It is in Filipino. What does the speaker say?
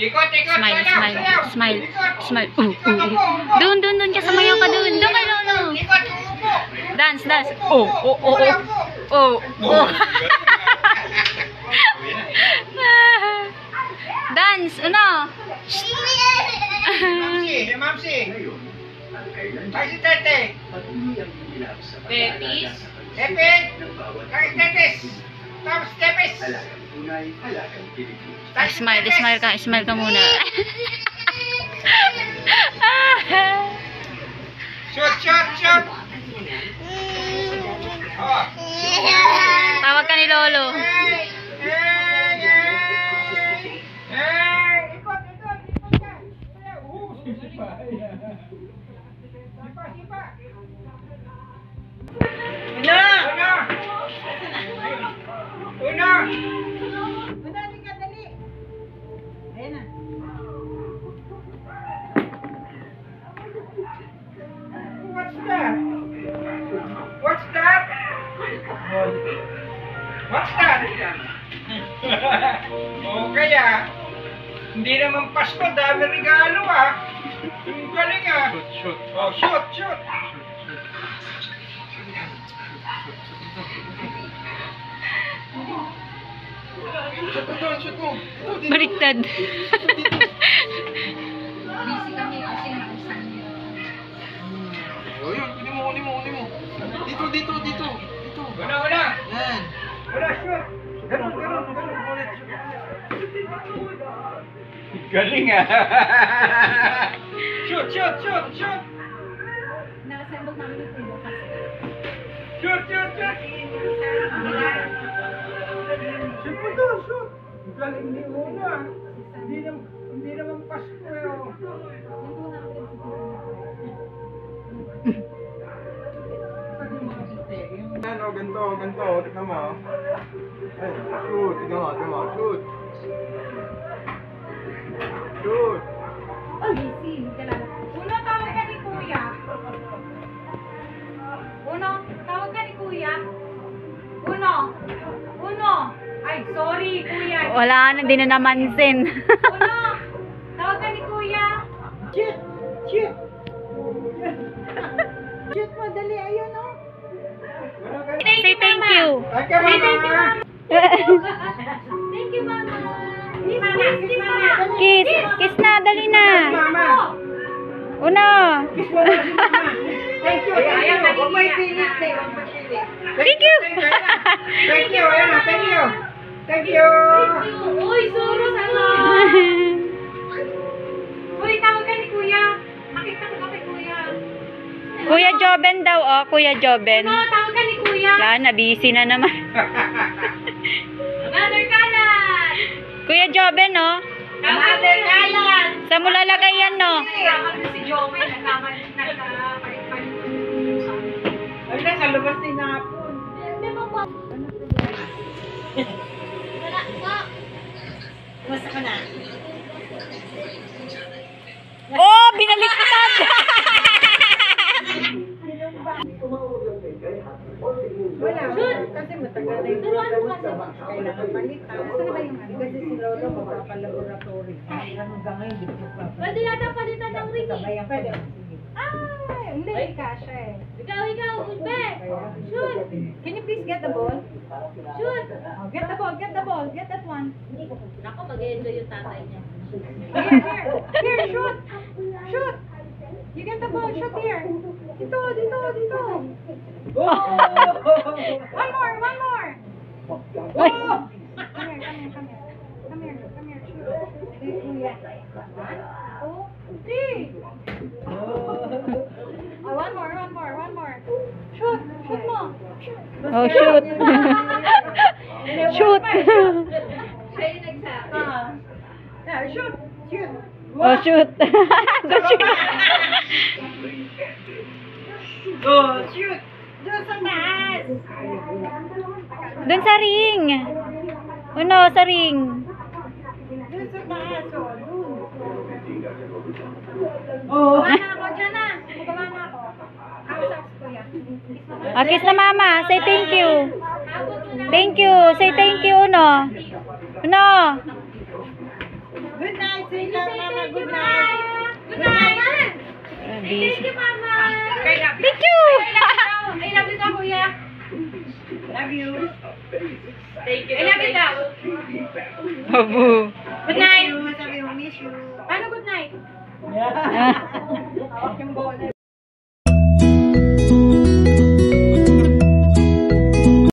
Ikot, ikot. Smile, Sayaw, smile, sayaw. smile, Ikot. smile. Ikot. Doon ka, sumayaw ka doon. Doon ka, Lolo. Ikot, upo. Dance. Oh. Dance, ano? Mamsi. Ay, si Tete. Betis. Epe. Ay, Tetes. Tapos Tepes. Smile ka muna. Shoot. Oh. Tawag ka ni Lolo. Ikot ka. Sipa. Una. Dali. Ayan na. What's that? Oh, kaya, hindi naman Pasko, dami regalo Ang galing Shoot. Oh, shoot. Shoot mo. Baliktad. Busy kami kasi nausan niyo. Oh, yun, kunin mo. Dito. Una. Yan. Una, shoot. Ganun. Galing Shoot. Na-assemble namin yung tulo kasi. Shoot. Shoot. Galing ni Una. Hindi naman Pasko yun. Ganito. Tignan mo. Ay, shoot. Tignan mo. Shoot. Busy. Uno, tawag ka ni Kuya. Uno. Ay, sorry, Kuya. Wala, hindi na namansin. Uno, tawag ka ni Kuya. Shoot. Shoot mo, dali. Ayun, no? Say thank you. Thank you, Mama. Thank you, Mama. Kiss, Mama. Kiss na, dali na. Mama. Uno. Kiss mo na si Mama. Thank you. Ayaw, Huwag mo nagigiyak ipilit na. Thank you. Thank you. Thank you. Uy, suro sana. Uy, tawag ka ni Kuya. Makita ko kay Kuya. Kuya Joben daw, Kuya Joben. Uno, tawag ka ni Kuya. Wala na, busy na naman. Another kalat. Kuya Joben, Another kalat. Saan mo lalagay yan, Kasi si Jomel, nagpalit-palit sa akin. Ay, nasa labas din na po. Hindi mo po. Wala po. Basta ka na. Oh, binaliktad. Wala, kasi matagal na yung program, kailangan palitan. Saan ba yung kasi si Lolo magpapalaboratory. Hanggang ngayon, di ko pa. Pwede yata palitan ng ring. Sabay ang pwede. Ay, hindi kasha eh. Ikaw, Bulbe. Shoot. Can you please get the ball? Shoot. Oh, get the ball, get that one. Ako, mag-enjoy yung tatay niya. Here, shoot! Shoot! You get the ball, shoot here! Dito! One more! Oh! Come here, shoot. Kuya. 1, 2, 3! Oh, one more. Shoot mo! Oh, shoot. Shoot. Siya yung nagsabi. Yeah, shoot! Oh, shoot. Go shoot. Oh, shoot! Doon sa taas! Doon sa ring. Uno, sa ring. Doon sa taas, oh. Oh. Gawa na ako dyan na. Magawa na ako. Kausap ko yan. Kiss na mama. Say thank you. Abot mo na. Thank you. Say thank you, Uno. Uno. Good night, say ka, Mama. Good night. Good night. Busy. Thank you, Mama. Thank you! I love you, Kuya. Love you. Thank you. I love you, daw. Babu. Good night. Sabi mo, miss you. Paano good night? Yeah. Hawak yung bola.